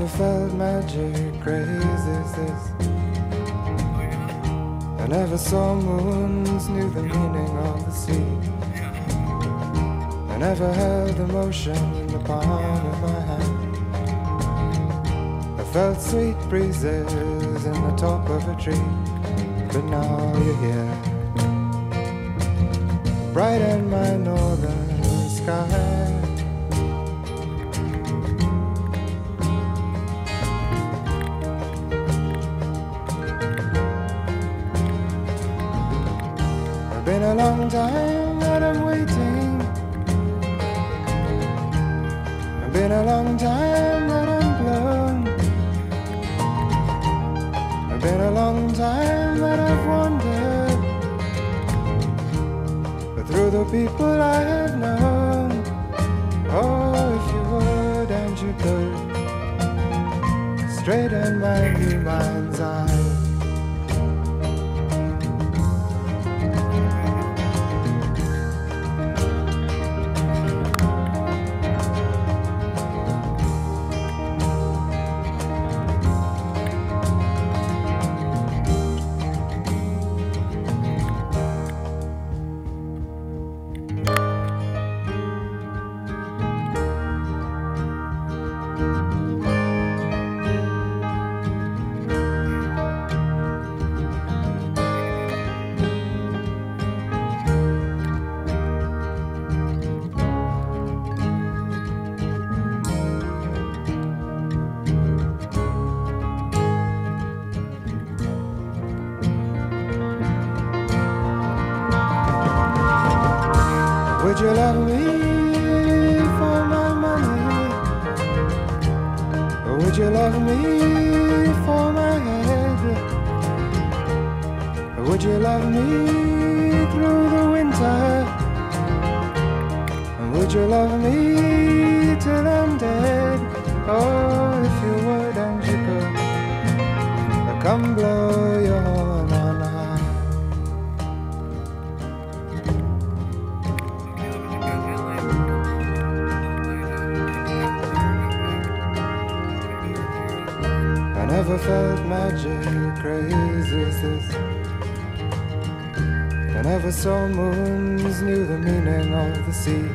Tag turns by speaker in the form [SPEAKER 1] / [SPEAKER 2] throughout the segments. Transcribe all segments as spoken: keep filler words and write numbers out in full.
[SPEAKER 1] never felt magic crazy as this. I never saw moons, knew the meaning of the sea. I never held emotion in the palm of my hand. I felt sweet breezes in the top of a tree. But now you're here, bright in my northern sky. It's been a long time that I'm waiting. It's been a long time that I'm blown. It's been a long time that I've wandered, but through the people I have known. Oh, if you would and you could, straight in my new mind's eye. Would you love me for my money? Or would you love me for my head? Or would you love me through the winter? And would you love me till I'm dead? Oh, if you would and you could, come blow your horn on high. I never felt magic crazy as this. I never saw moons, knew the meaning of the sea.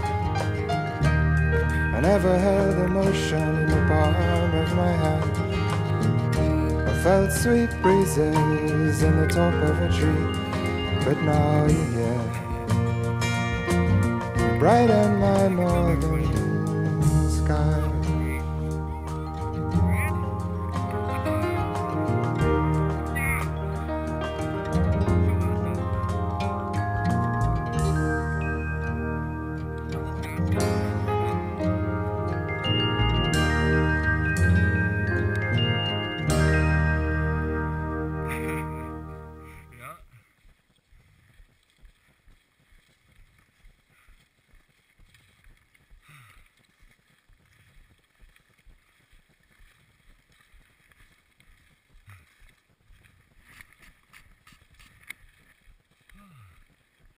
[SPEAKER 1] I never held emotion in the palm of my hand. I felt sweet breezes in the top of a tree. But now you're here, bright in my northern